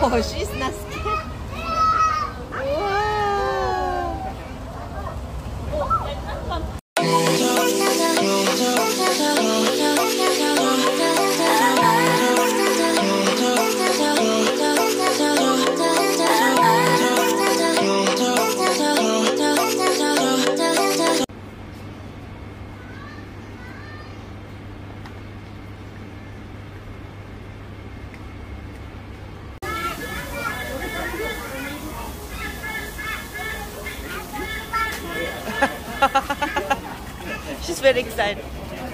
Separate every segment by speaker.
Speaker 1: Oh, she's not scared. She's very excited.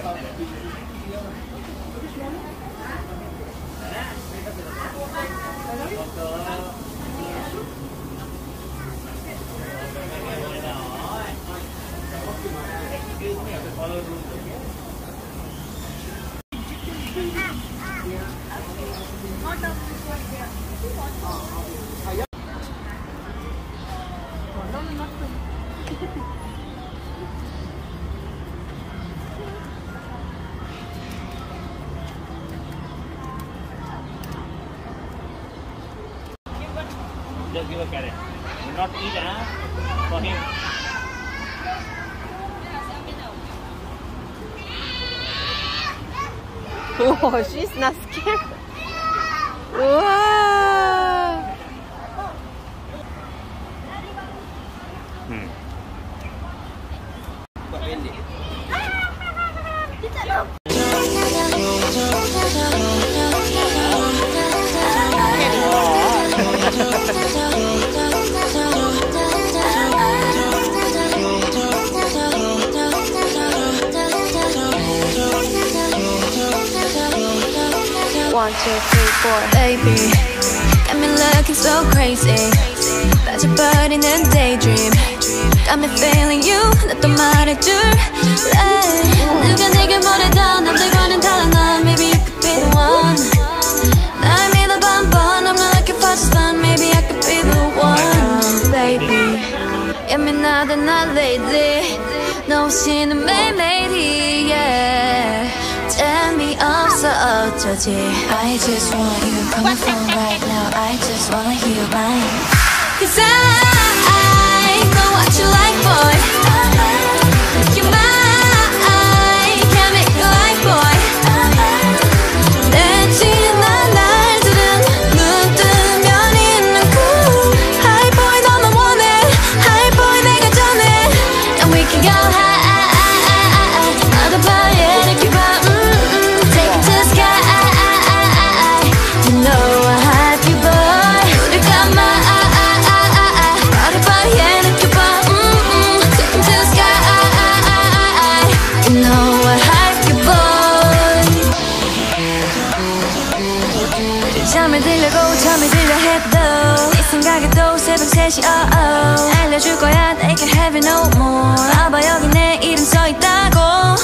Speaker 2: Just give a carrot. Do not eat, for him.
Speaker 1: Oh, she's not scared. Wow.
Speaker 3: One, two, three, four. Baby, got me looking so crazy. 빠져버리는 daydream. Got me feeling you. 나 또 말해줄래. 누가 내게 뭐래도 남들과는 달라 넌. Maybe you could be the one. 날 믿어봐 한번. I'm not looking for just fun. Maybe I could be the one. Baby, 예민하다 나 lately. 너 없이는 매일매일이 yeah. 재미없어 어쩌지 I just want you coming from right now I just wanna hear mine Cause I know what you like boy You're mine Can't make you like boy 내 지난 날들은 눈 뜨면 있는 cool High boy 너만 원해 High boy 내가 전해 And we can go high 나도 봐 yeah 느껴 봐 잠을 들려 해도 네 생각에도 새벽 3시 알려줄 거야 They can have it no more 봐봐 여기 내 이름 써있다고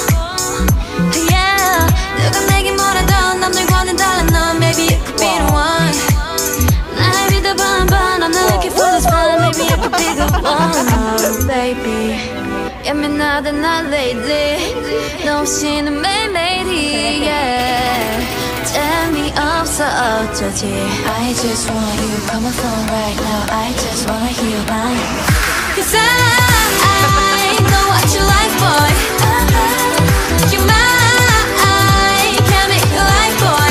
Speaker 3: Yeah 누가 내게 뭐라도 남들과는 달라 넌 Maybe you could be the one 날 믿어봐 한번 I'm not looking for this fun Maybe I could be the one Baby 예민하다 나 lately 너 없이는 매일매일이 yeah 재미없어 어쩌지 I just want you coming from right now I just wanna hear mine Cause I know what you like boy You're mine Can't make you like boy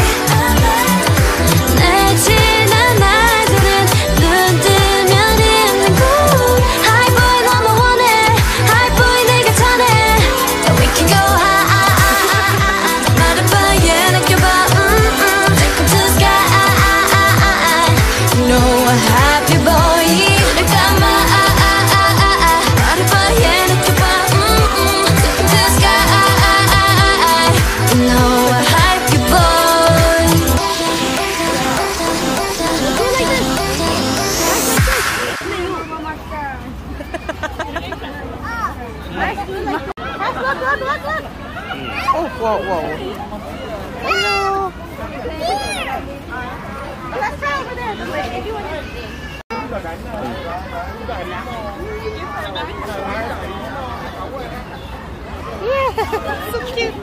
Speaker 3: 내 지난 날들은 눈 뜨면 있는 cool High boy 너만 원해 High boy 내가 전해 And we can go high 말해봐 yeah 느껴봐 happy boy you got my 말해봐 yeah 느껴봐 Look into the sky You know I hype you boy
Speaker 1: Oh, whoa, whoa. Hello. Let's try over there. If you want to. Yeah, so cute.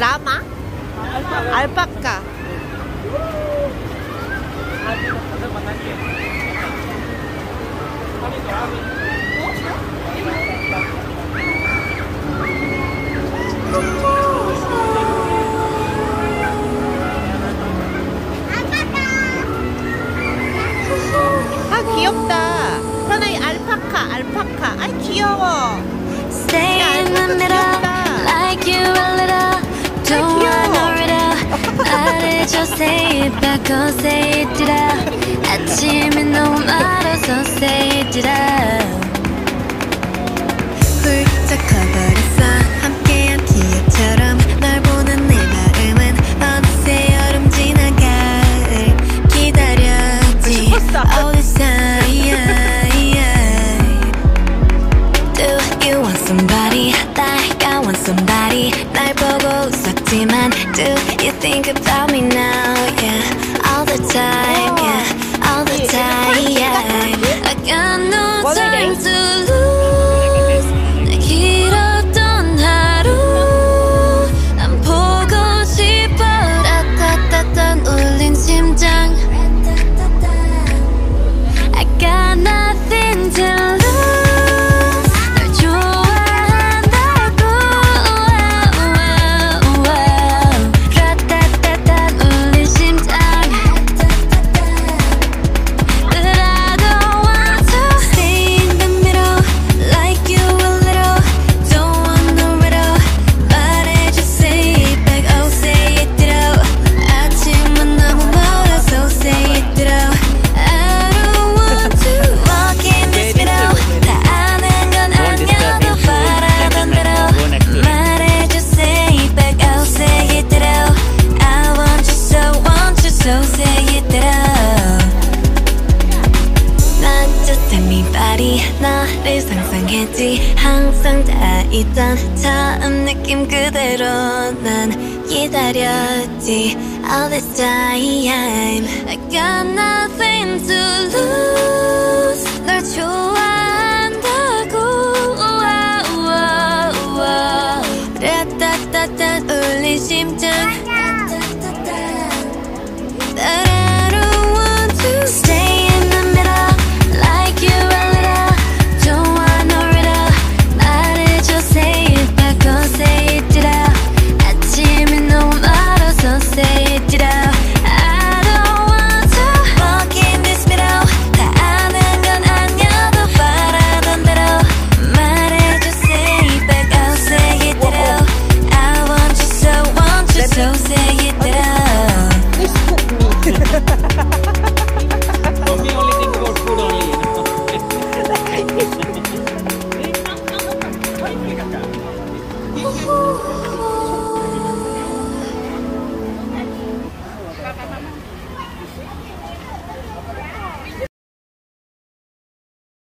Speaker 1: 라마? 알파카. 아 귀엽다. 현아이 알파카. 아 귀여워.
Speaker 3: Stay in the middle, like you a little. Don't want no riddle. 말해줘, say it back, oh say it out. 아침이 너무 멀어서 say it out. 훌쩍 커버렸어, 함께한 기억처럼. 널 보는 내 마음은 어느새 여름 지난 가을 기다렸지. All this time. Do you want somebody like I want somebody? 날 보고 웃었지만 do you think about me now? Yeah, all the time, yeah, all the time, yeah. I got no time to lose. 내 길었던 하루 난 보고 싶어. 따따따따 울린 심장. I got nothing to lose. 너를 상상했지. 항상 다 있던 처음 느낌 그대로 난 기다렸지. All this time I got nothing to